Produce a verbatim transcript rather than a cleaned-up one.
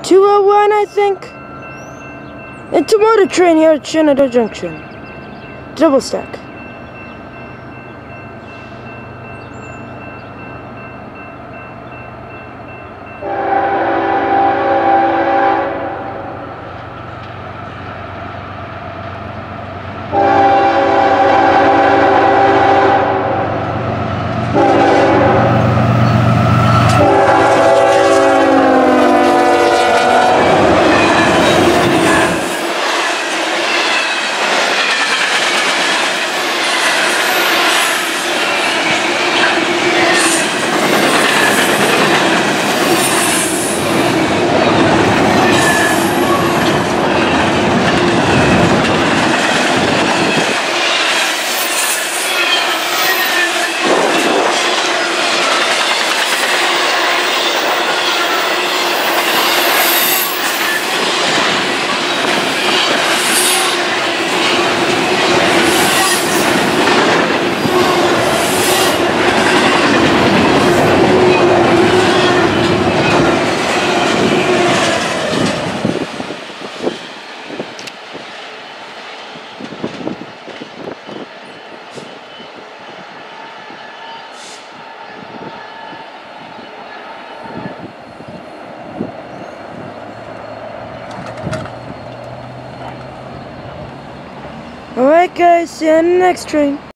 two oh one, I think. Intermodal train here at Shenandoah Junction. Double stack. Alright guys, see you on the next train.